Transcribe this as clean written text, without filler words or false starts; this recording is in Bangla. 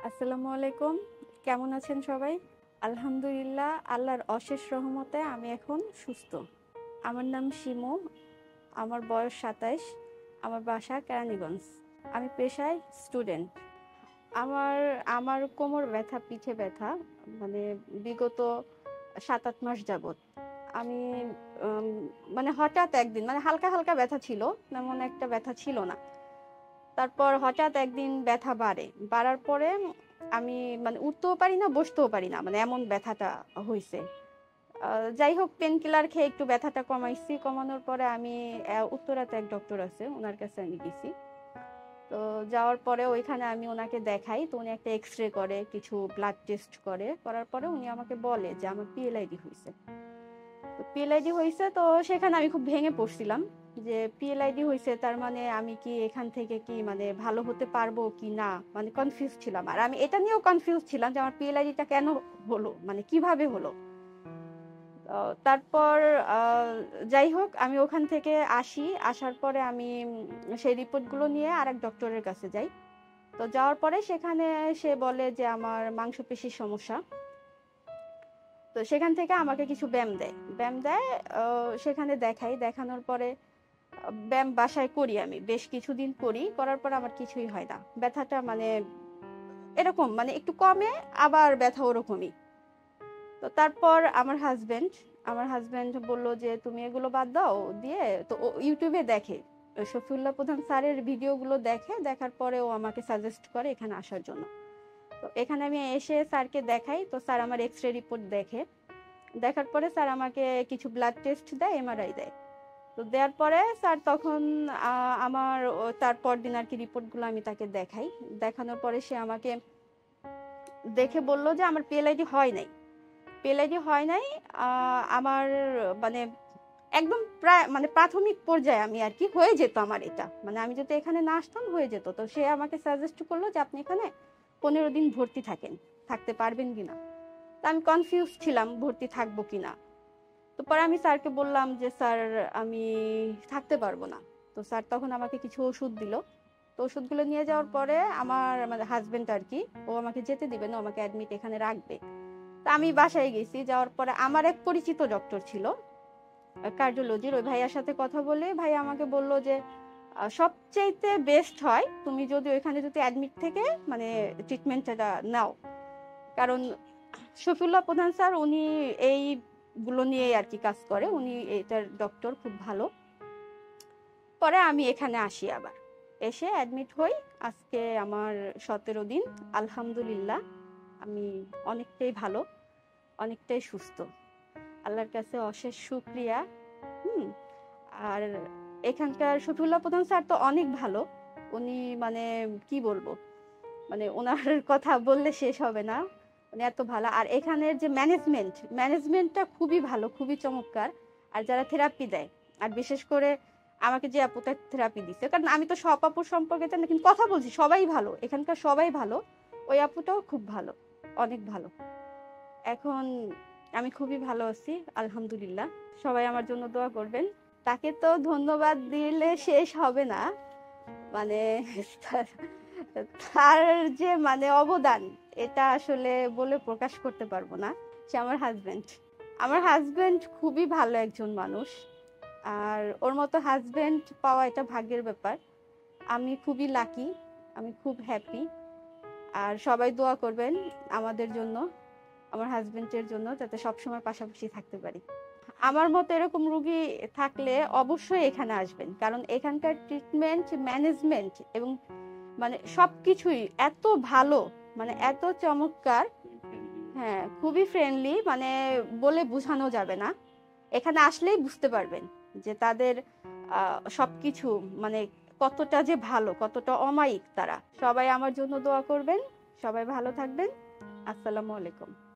আসসালামু আলাইকুম। কেমন আছেন সবাই? আলহামদুলিল্লাহ, আল্লাহর অশেষ রহমতে আমি এখন সুস্থ। আমার নাম শিমু, আমার বয়স ২৭, আমার বাসা কেরানীগঞ্জ। আমি পেশায় স্টুডেন্ট। আমার আমার কোমর ব্যথা, পিঠে ব্যথা, মানে বিগত ৭-৮ মাস যাবত। আমি উম, মানে হঠাৎ একদিন মানে হালকা হালকা ব্যথা ছিল, তেমন একটা ব্যথা ছিল না। তারপর হঠাৎ একদিন ব্যথা বাড়ার পরে আমি মানে উঠতেও পারি না, বসতেও পারি না, মানে এমন ব্যথাটা হয়েছে। যাই হোক, পেন কিলার খেয়ে একটু ব্যথাটা কমাইছি। কমানোর পরে আমি উত্তরাতে এক ডক্টর আছে, ওনার কাছে আমি গেছি। তো যাওয়ার পরে ওইখানে আমি ওনাকে দেখাই, তো উনি একটা এক্স রে করে, কিছু ব্লাড টেস্ট করে, করার পরে উনি আমাকে বলে যে আমার পিএলআইডি হয়েছে। তো পিএলআইডি হয়েছে, তো সেখানে আমি খুব ভেঙে পড়ছিলাম যে পিএলআইডি হয়েছে, তার মানে আমি কি এখান থেকে কি মানে ভালো হতে পারবো কি না, মানে কনফিউজ ছিলাম। আর আমি এটা নিয়েও কনফিউজ ছিলাম যে আমার পিএলআইডিটা কেন হলো, মানে কিভাবে হলো। তারপর যাই হোক, আমি ওখান থেকে আসার পরে আমি সেই রিপোর্টগুলো নিয়ে আরেক ডক্টরের কাছে যাই। তো যাওয়ার পরে সেখানে সে বলে যে আমার মাংসপেশির সমস্যা। তো সেখান থেকে আমাকে কিছু ব্যায়াম দেয়। সেখানে দেখানোর পরে ব্যায়াম বাসায় করি, আমি বেশ কিছুদিন করার পর আমার কিছুই হয় না। ব্যথাটা মানে এরকম, মানে একটু কমে, আবার ব্যথা ওরকমই। তো তারপর আমার হাজবেন্ড বলল যে তুমি এগুলো বাদ দাও দিয়ে। তো ও ইউটিউবে দেখে, শফিউল্লাহ প্রধান স্যারের ভিডিওগুলো দেখার পরে ও আমাকে সাজেস্ট করে এখানে আসার জন্য। তো এখানে আমি এসে স্যারকে দেখাই, তো স্যার আমার এক্স রে রিপোর্ট দেখার পরে স্যার আমাকে কিছু ব্লাড টেস্ট দেয়, এমআরআই দেয়। তো দেওয়ার পরে স্যার তখন তারপর দিন আর কি রিপোর্টগুলো আমি তাকে দেখাই। দেখানোর পরে সে আমাকে দেখে বলল যে আমার পিএলআইডি হয় নাই। আমার মানে একদম প্রায় মানে প্রাথমিক পর্যায়ে আমি আর কি হয়ে যেত আমার এটা, মানে আমি যদি এখানে না আসতাম হয়ে যেত। তো সে আমাকে সাজেস্ট করলো যে আপনি এখানে 15 দিন ভর্তি থাকতে পারবেন কিনা। তা আমি কনফিউজ ছিলাম ভর্তি থাকবো কিনা। তো পরে আমি স্যারকে বললাম যে স্যার, আমি থাকতে পারবো না। তো স্যার তখন আমাকে কিছু ওষুধ দিল। তো ওষুধগুলো নিয়ে যাওয়ার পরে আমার মানে হাজবেন্ড আর কি, ও আমাকে যেতে দিবে না, ও আমাকে অ্যাডমিট এখানে রাখবে। তা আমি বাসায় গেছি। যাওয়ার পরে আমার এক পরিচিত ডক্টর ছিল কার্ডিওলজির, ওই ভাইয়ার সাথে কথা বলে ভাই আমাকে বলল যে সবচাইতে বেস্ট হয় তুমি যদি ওইখানে যদি অ্যাডমিট থেকে মানে ট্রিটমেন্টটা নাও। কারণ শফিউল্লাহ প্রধান স্যার উনি এইগুলো নিয়ে আর কি কাজ করে, উনি এটার ডক্টর, খুব ভালো। পরে আমি এখানে আসি, আবার এসে অ্যাডমিট হই। আজকে আমার 17 দিন। আলহামদুলিল্লাহ, আমি অনেকটাই ভালো, অনেকটাই সুস্থ। আল্লাহর কাছে অশেষ শুকরিয়া। হুম। আর এখানকার শফিউল্লাহ প্রধান স্যার তো অনেক ভালো। উনি মানে কি বলবো, মানে ওনার কথা বললে শেষ হবে না, মানে এত ভালো। আর এখানের যে ম্যানেজমেন্টটা খুবই ভালো, খুবই চমৎকার। আর যারা থেরাপি দেয়, আর বিশেষ করে আমাকে যে আপুটা থেরাপি দিচ্ছে, কারণ আমি তো সব আপুর সম্পর্কে জানি না, কিন্তু কথা বলছি সবাই ভালো, এখানকার সবাই ভালো। ওই আপুটাও খুব ভালো, অনেক ভালো। এখন আমি খুবই ভালো আছি, আলহামদুলিল্লাহ। সবাই আমার জন্য দোয়া করবেন। তাকে তো ধন্যবাদ দিলে শেষ হবে না, মানে তার তার যে মানে অবদান, এটা আসলে বলে প্রকাশ করতে পারবো না। সে আমার হাজবেন্ড খুবই ভালো একজন মানুষ। আর ওর মতো হাজবেন্ড পাওয়া এটা ভাগ্যের ব্যাপার। আমি খুবই লাকি, আমি খুব হ্যাপি। আর সবাই দোয়া করবেন আমাদের জন্য, আমার হাজবেন্ডের জন্য, যাতে সবসময় পাশাপাশি থাকতে পারি। আমার মতো এরকম রোগী থাকলে অবশ্যই এখানে আসবেন, কারণ এখানকার ট্রিটমেন্ট, ম্যানেজমেন্ট এবং মানে সবকিছুই এত ভালো, মানে এত চমৎকার। হ্যাঁ, খুবই ফ্রেন্ডলি, মানে বলে বোঝানো যাবে না। এখানে আসলেই বুঝতে পারবেন যে তাদের সবকিছু মানে কতটা যে ভালো, কতটা অমায়িক তারা। সবাই আমার জন্য দোয়া করবেন, সবাই ভালো থাকবেন। আসসালামু আলাইকুম।